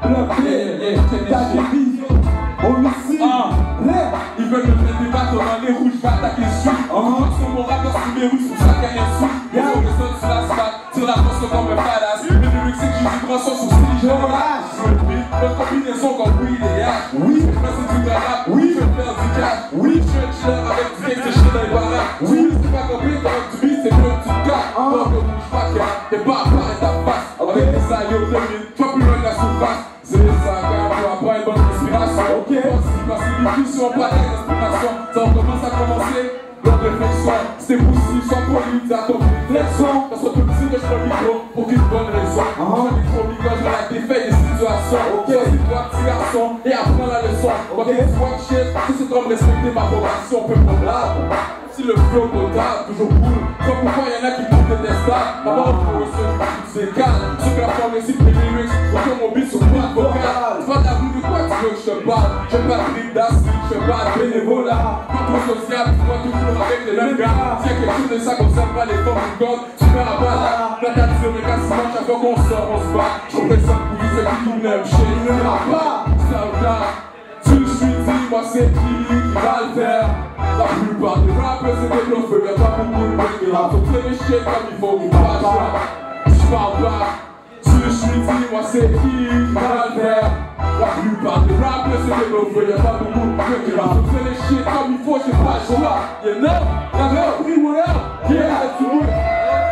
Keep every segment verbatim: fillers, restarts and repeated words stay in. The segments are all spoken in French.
bloqué, t'as des visions, homicide, l'air. Ils veulent me mettre des bâtons dans les rouges, je vais attaquer le sud. En commence sur mon rappeur, sur mes rues, sur chaque rien sous. Ils ont des autres sur la spate, sur la force comme un badass. Mais le luxe, c'est que j'ai du grand son sur ce que je relâche. Je le beat, bonne combinaison comme oui, les gars. Oui, je fais c'est du rap, oui, je vais faire du cash. Oui, je suis un chiller avec du cake, c'est chier dans les baraques. Oui, c'est pas compris, comme tu vis, c'est mieux que tu te casses. Donc, ne bouge pas, car t'es pas à part ta face. Avec des alliés au deux toi plus loin de la surface. C'est ça, car tu apprends une bonne respiration. Ok, si parce que discussion, pas d'inspiration. Ça commence à commencer, l'autre réflexion. C'est possible, sans poli, t'as ton réflexion. Parce que tout le monde, je prends le micro, aucune bonne raison. Je prends le micro, micro, je la défait des situations. Ok, c'est toi, petit garçon, et apprends la leçon. Ok, tu vois que shit, tout c'est comme respecter ma formation, peu probable. Si le flow potable, toujours cool. Soit pourquoi y'en a qui trouvent détestables. D'abord, pour eux, ceux qui c'est calme. Ceux qui la forme ici, les lyrics, aucun mobile sur pas de vocal. C'est pas de la rue de quoi tu veux que je te parle. Je fais pas de trip d'acide, je fais pas de bénévolat. Pas trop social, tu vois toujours avec les mêmes gars. S'il y a quelque chose de ça, comme ça, pas les formes du god. Tu fais la balle, la tête sur mes casses, chaque fois qu'on sort, on se bat. Je fais ça pour ceux qui nous n'aiment chez nous. Ne va pas, ça va. Tu le suis, dis-moi c'est qui qui va le faire. La plupart des rappeurs c'est des bluffeurs, y'a pas beaucoup de mecs qui rappent. Faut traîner chier comme il faut, ou pas pas. J'parle pas, tu le suis, dis-moi c'est qui qui va le faire. La plupart des rappeurs c'est des bluffeurs, y'a pas beaucoup de mecs qui rappent. Faut traîner chier comme il faut, j'ai pas le choix. You know, y'avez appris mon heure. Yeah, let's do it.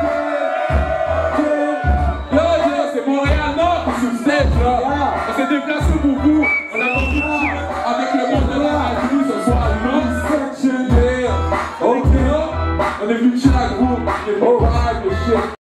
Yo, yo, c'est Montréal Nord qui se stage là. On s'est déplacé beaucoup. On a vendu avec le monde de la radio ce soir. On est venu chez la groupe, et on va avec le shit.